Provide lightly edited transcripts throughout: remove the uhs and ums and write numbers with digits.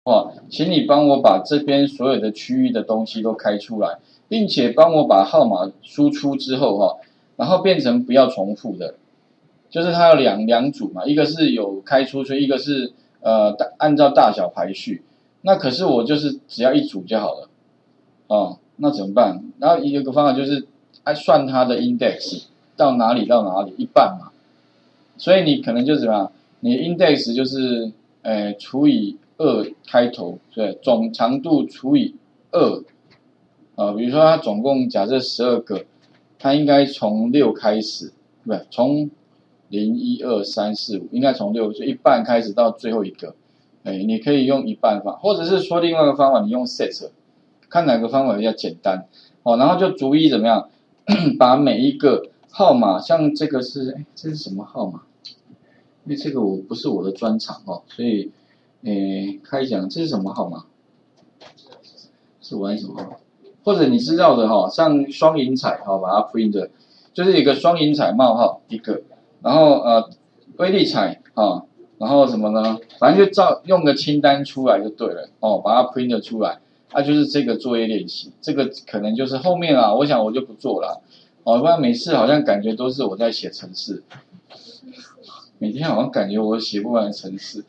话，请你帮我把这边所有的区域的东西都开出来，并且帮我把号码输出之后然后变成不要重复的，就是它有两组嘛，一个是有开出去，一个是按照大小排序。那可是我就是只要一组就好了那怎么办？然后有个方法就是算它的 index 到哪里到哪里一半嘛，所以你可能就怎么样，你的 index 就是除以2开头，对，总长度除以2比如说它总共假设12个，它应该从6开始，不是从0、1、2、3、4、5，应该从6就一半开始到最后一个。你可以用一半法，或者是说另外一个方法，你用 set， 看哪个方法比较简单然后就逐一怎么样，把每一个号码，像这个这是什么号码？因为这个不是我的专长所以开讲这是什么号码？是玩什么号码？或者你知道的像双银彩把它 print， 就是一个双银彩冒号一个，然后威力彩然后什么呢？反正就用个清单出来就对了把它 print 出来，就是这个作业练习，这个可能就是后面我想我就不做了不然每次好像感觉都是我在写程式，每天好像感觉我写不完程式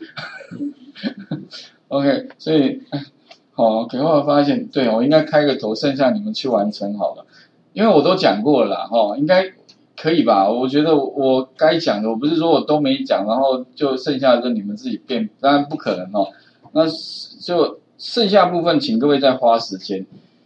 ，OK， 所以OK， 后来发现对我应该开个头，剩下你们去完成好了，因为我都讲过了啦应该。可以吧？我觉得我该讲的，我不是说我都没讲，然后就剩下的就你们自己变，当然不可能那就剩下部分，请各位再花时间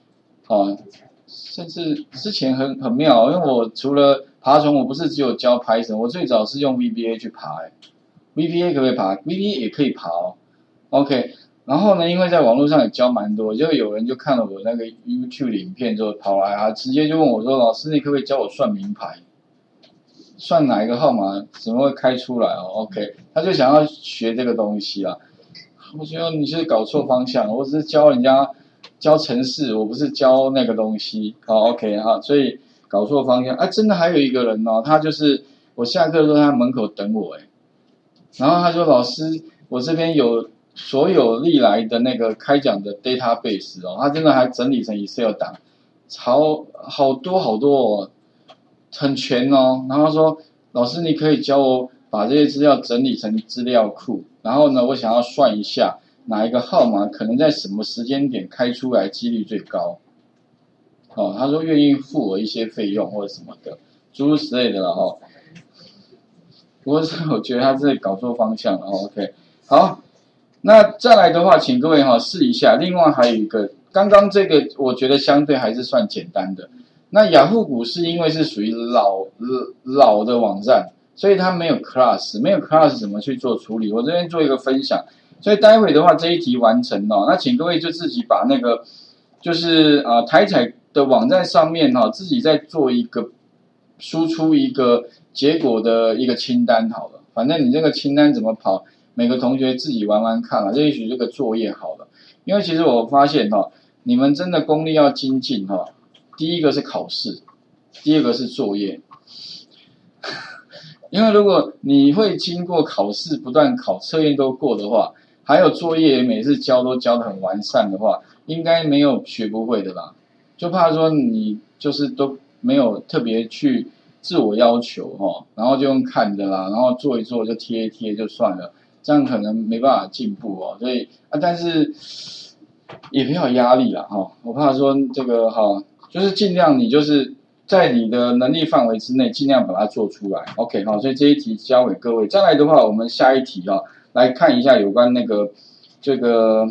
甚至之前很妙，因为我除了爬虫，我不是只有教 Python， 我最早是用 VBA 去爬VBA 可不可以爬 ？VBA 也可以爬OK， 然后呢，因为在网络上也教蛮多，就有人就看了我那个 YouTube 影片之后跑来直接就问我说：“老师，你可不可以教我算名牌？”算哪一个号码怎么会开出来OK， 他就想要学这个东西我觉得你是搞错方向，我只是教人家教程式，我不是教那个东西OK 所以搞错方向真的还有一个人他就是我下课的时候他在门口等我然后他说老师，我这边有所有历来的那个开讲的 database 他真的还整理成 Excel 档，好多很全然后说老师你可以教我把这些资料整理成资料库，然后呢我想要算一下哪一个号码可能在什么时间点开出来几率最高他说愿意付我一些费用或者什么的诸如此类的不过我觉得他这搞错方向了OK， 好，那再来的话请各位试一下，另外还有一个刚刚这个我觉得相对还是算简单的，那雅虎股市因为是属于老的网站，所以它没有 class， 没有 class 怎么去做处理？我这边做一个分享，所以待会的话这一题完成那请各位就自己把那个就是台彩的网站上面自己再做一个输出一个结果的一个清单好了，反正你这个清单怎么跑，每个同学自己玩玩看这也许这个作业好了，因为其实我发现你们真的功力要精进第一个是考试，第二个是作业。因为如果你会经过考试不断考，测验都过的话，还有作业每次教都教得很完善的话，应该没有学不会的啦。就怕说你就是都没有特别去自我要求然后就用看的啦，然后做一做就贴一贴就算了，这样可能没办法进步所以但是也不要压力啦我怕说这个就是尽量你就是在你的能力范围之内，尽量把它做出来 OK 所以这一题交给各位。再来的话，我们下一题来看一下有关那个这个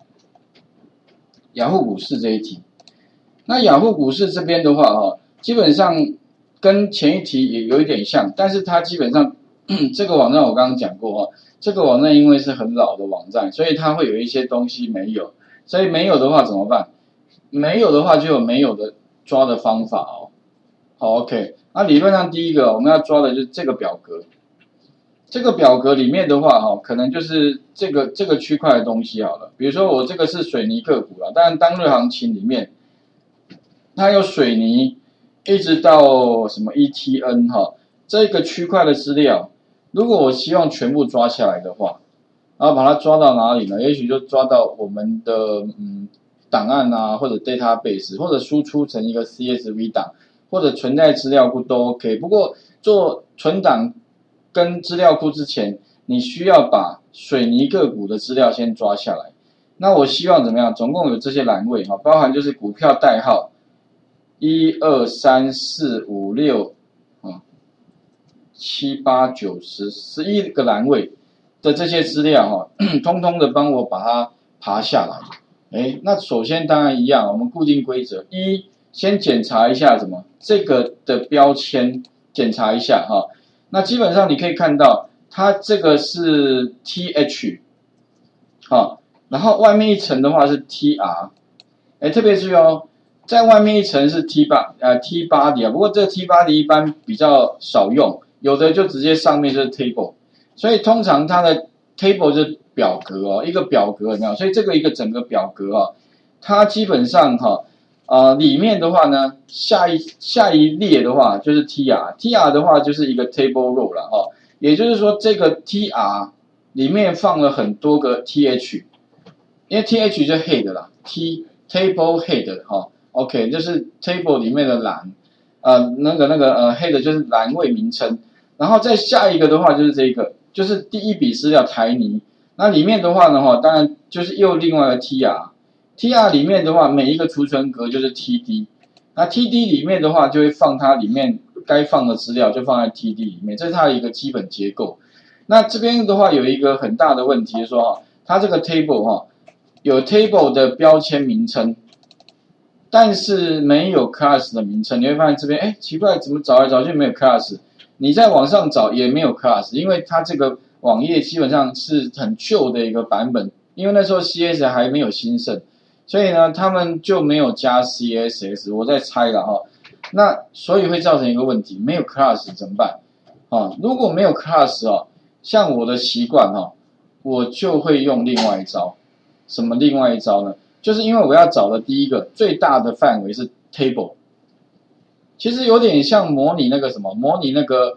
雅虎股市这一题。那雅虎股市这边的话基本上跟前一题也有一点像，但是它基本上这个网站我刚刚讲过这个网站因为是很老的网站，所以它会有一些东西没有，所以没有的话怎么办？没有的话就有没有的抓的方法好 OK， 那理论上第一个我们要抓的就是这个表格，这个表格里面的话可能就是这个区块的东西好了，比如说我这个是水泥个股啦，当然当日行情里面它有水泥一直到什么 ETN 这个区块的资料，如果我希望全部抓下来的话然后把它抓到哪里呢？也许就抓到我们的档案啊，或者 database， 或者输出成一个 CSV 档，或者存在资料库都 OK。不过做存档跟资料库之前，你需要把水泥个股的资料先抓下来。那我希望怎么样？总共有这些栏位哈，包含就是股票代号1、2、3、4、5、6啊7、8、9、10、11个栏位的这些资料哈，通通的帮我把它爬下来。那首先当然一样，我们固定规则一，先检查一下什么这个的标签，检查一下哈。那基本上你可以看到，它这个是 TH， 好，然后外面一层的话是 TR， 特别注意哦，在外面一层是 T body 啊，不过这个 T body 一般比较少用，有的就直接上面就是 table， 所以通常它的 table 就是表格哦，一个表格有没有？所以这个一个整个表格啊，它基本上里面的话呢，下一列的话就是 TR 的话就是一个 table row 了哈，也就是说这个 TR 里面放了很多个 TH， 因为 TH 就 head 啦 ，table head 哈 ，OK 就是 table 里面的栏，head 就是栏位名称，然后再下一个的话就是这个，就是第一笔资料台泥，那里面的话呢当然就是又另外一个 TR 里面的话，每一个储存格就是 TD， 那 TD 里面的话就会放它里面该放的资料，就放在 TD 里面，这是它的一个基本结构。那这边的话有一个很大的问题，就是说它这个 table 有 table 的标签名称，但是没有 class 的名称。你会发现这边奇怪，怎么找来找去没有 class？ 你在网上找也没有 class， 因为它这个网页基本上是很旧的一个版本，因为那时候 CS 还没有兴盛。所以呢，他们就没有加 CSS， 我在猜了哈。那所以会造成一个问题，没有 class 怎么办？如果没有 class 像我的习惯我就会用另外一招。什么另外一招呢？就是因为我要找的第一个最大的范围是 table， 其实有点像模拟那个什么，模拟那个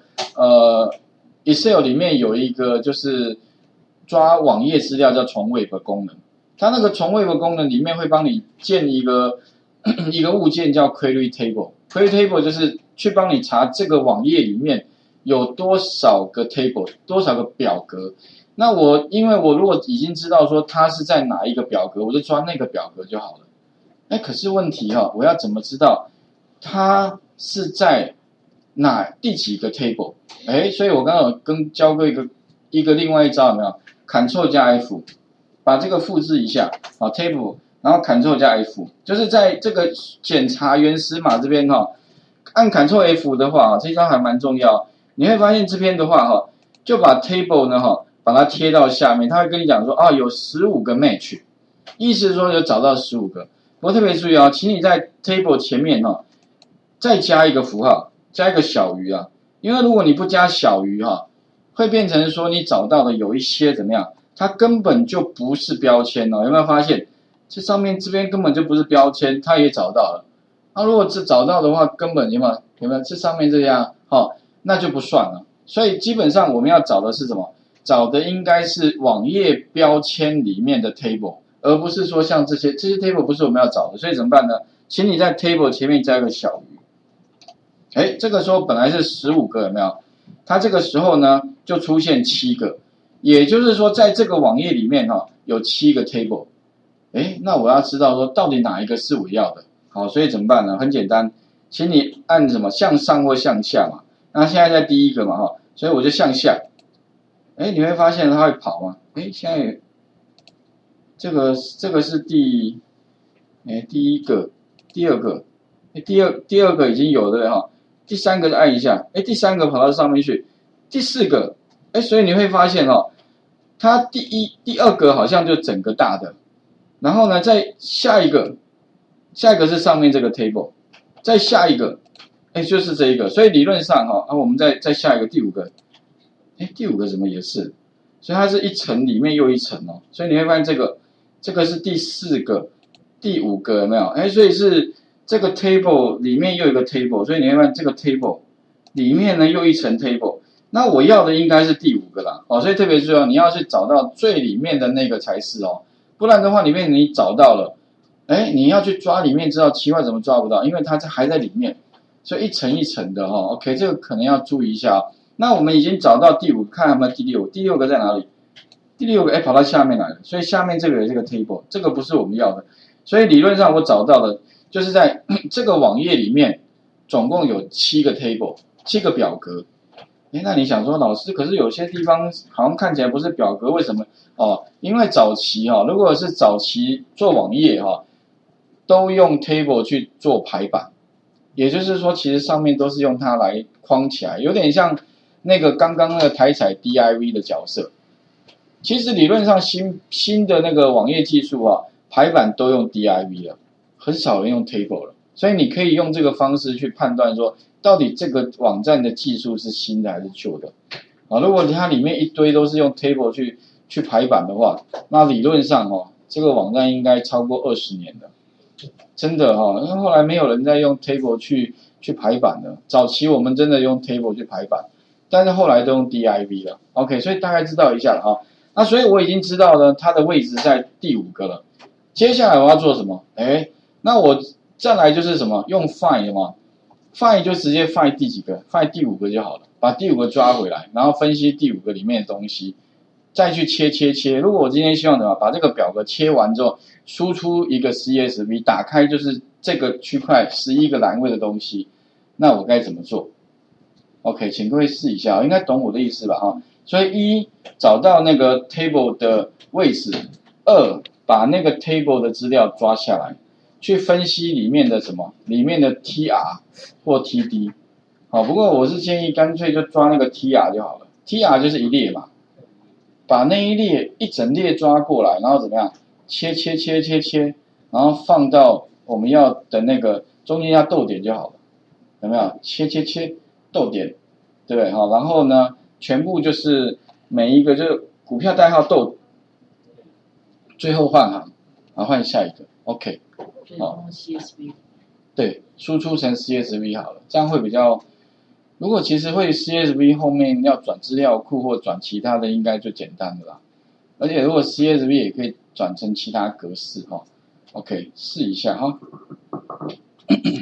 Excel 里面有一个就是抓网页资料叫重 web 功能。它那个重 web 功能里面会帮你建一个物件叫 query table，query table 就是去帮你查这个网页里面有多少个 table， 多少个表格。那因为我如果已经知道说它是在哪一个表格，我就抓那个表格就好了。可是问题我要怎么知道它是在第几个 table？ 所以我刚刚有教过一个另外一招有没有 ？Ctrl 加 F。把这个复制一下，table， 然后 Ctrl 加 F， 就是在这个检查原始码这边按 Ctrl F 的话这招还蛮重要。你会发现这边的话就把 table 呢把它贴到下面，它会跟你讲说有15个 match， 意思是说有找到15个。不过特别注意请你在 table 前面再加一个符号，加一个小于因为如果你不加小于会变成说你找到的有一些怎么样？它根本就不是标签有没有发现？这上面这边根本就不是标签，它也找到了。如果是找到的话，根本有没有？这上面这样那就不算了。所以基本上我们要找的是什么？找的应该是网页标签里面的 table， 而不是说像这些 table 不是我们要找的。所以怎么办呢？请你在 table 前面加一个小于。这个时候本来是15个有没有？它这个时候呢就出现7个。也就是说，在这个网页里面有7个 table， 那我要知道说到底哪一个是我要的，所以怎么办呢？很简单，请你按什么向上或向下嘛。那现在在第一个嘛所以我就向下，你会发现它会跑吗？现在这个是第一个，第二个，第二个已经有了第三个再按一下，第三个跑到上面去，第4个。所以你会发现它第二个好像就整个大的，然后呢，再下一个是上面这个 table， 再下一个，就是这一个。所以理论上我们再下一个第5个，第5个怎么也是？所以它是一层里面又一层所以你会发现这个是第4个、第5个有没有？所以是这个 table 里面又有一个 table， 所以你会发现这个 table 里面呢又一层 table。 那我要的应该是第5个啦，所以特别注意哦，你要去找到最里面的那个才是哦，不然的话里面你找到了，你要去抓里面知道奇怪怎么抓不到，因为它还在里面，所以一层一层的OK， 这个可能要注意一下那我们已经找到第5个，看有没有第6个，第6个在哪里？第6个跑到下面来了，所以下面这个有这个 table， 这个不是我们要的，所以理论上我找到的就是在这个网页里面总共有7个 table， 7个表格。那你想说老师，可是有些地方好像看起来不是表格，为什么？因为早期如果是早期做网页都用 table 去做排版，也就是说，其实上面都是用它来框起来，有点像那个刚刚那个台彩 DIV 的角色。其实理论上新的那个网页技术排版都用 DIV 了，很少人用 table 了，所以你可以用这个方式去判断说，到底这个网站的技术是新的还是旧的如果它里面一堆都是用 table 去排版的话，那理论上这个网站应该超过20年了，真的因为后来没有人在用 table 去排版了，早期我们真的用 table 去排版，但是后来都用 DIV 了 ，OK， 所以大概知道一下了那所以我已经知道了它的位置在第5个了，接下来我要做什么？那我再来就是什么？用 find 嘛 ，find 就直接 find 第几个 ，find 第5个就好了，把第5个抓回来，然后分析第5个里面的东西，再去切。如果我今天希望怎么把这个表格切完之后，输出一个 CSV， 打开就是这个区块11个栏位的东西，那我该怎么做 ？OK， 请各位试一下，应该懂我的意思吧？所以1找到那个 table 的位置，2把那个 table 的资料抓下来，去分析里面的什么，里面的 TR 或 TD。不过我是建议干脆就抓那个 TR 就好了 ，TR 就是一列嘛，把那一列一整列抓过来，然后怎么样切，然后放到我们要的那个中间要逗点就好了，有没有？切逗点，对不对？然后呢？全部就是每一个就是股票代号逗，最后换行，然后换下一个 ，OK， CSV， 对，输出成 CSV 好了，这样会比较。如果其实会 CSV 后面要转资料库或转其他的，应该就简单的啦。而且如果 CSV 也可以转成其他格式OK， 试一下